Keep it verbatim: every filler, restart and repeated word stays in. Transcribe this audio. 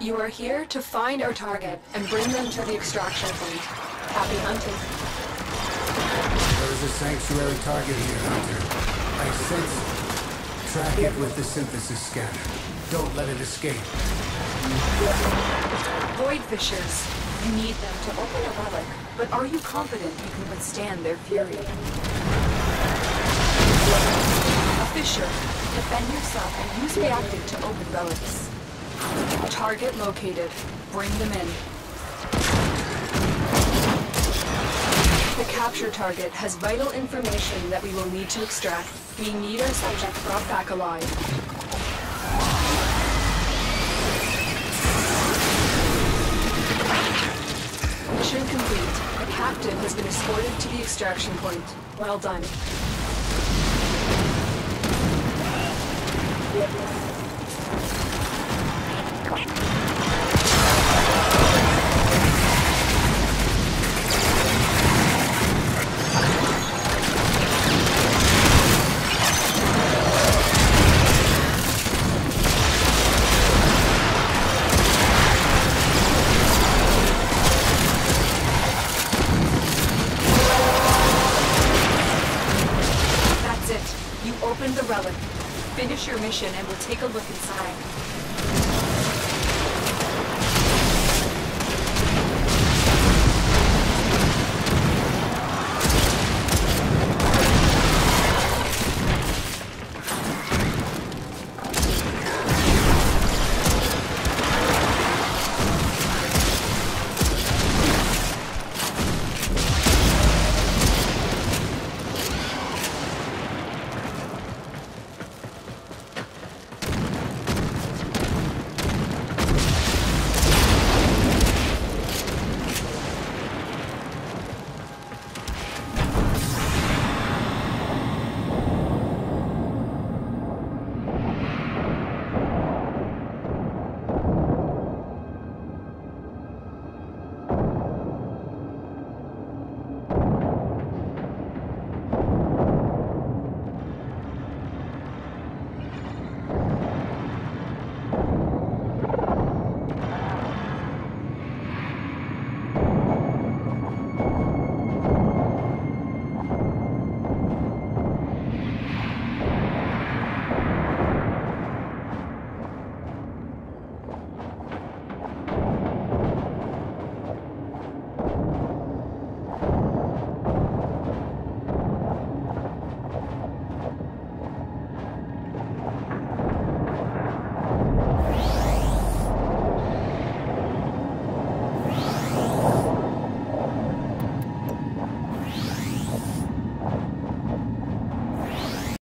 You are here to find our target and bring them to the extraction point. Happy hunting. There is a sanctuary target here, Hunter. I sense it. Track it with the synthesis scanner. Don't let it escape. Void fissures. You need them to open a relic, but are you confident you can withstand their fury? A fissure. Defend yourself and use reactive to open relics. Target located. Bring them in. The capture target has vital information that we will need to extract. We need our subject brought back alive. Mission complete. The captive has been escorted to the extraction point. Well done. Open the relic. Finish your mission and we'll take a look inside.